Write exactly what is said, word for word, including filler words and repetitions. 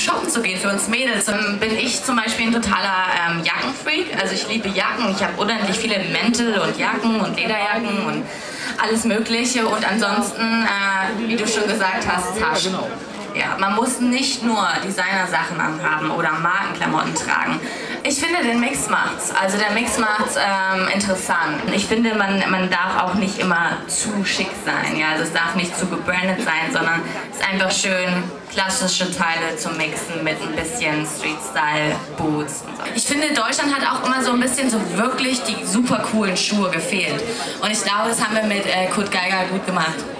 shoppen zu gehen für uns Mädels. Ähm, bin ich zum Beispiel ein totaler ähm, Jackenfreak. Also ich liebe Jacken. Ich habe unendlich viele Mäntel und Jacken und Lederjacken und alles Mögliche. Und ansonsten, äh, wie du schon gesagt hast, Taschen. Ja, man muss nicht nur Designersachen anhaben oder Markenklamotten tragen. Ich finde, den Mix macht's. Also der Mix macht's ähm, interessant. Ich finde, man, man darf auch nicht immer zu schick sein. Ja? Also es darf nicht zu gebrandet sein, sondern es ist einfach schön, klassische Teile zu mixen mit ein bisschen Street-Style-Boots und so. Ich finde, Deutschland hat auch immer so ein bisschen so wirklich die super coolen Schuhe gefehlt. Und ich glaube, das haben wir mit äh, Kurt Geiger gut gemacht.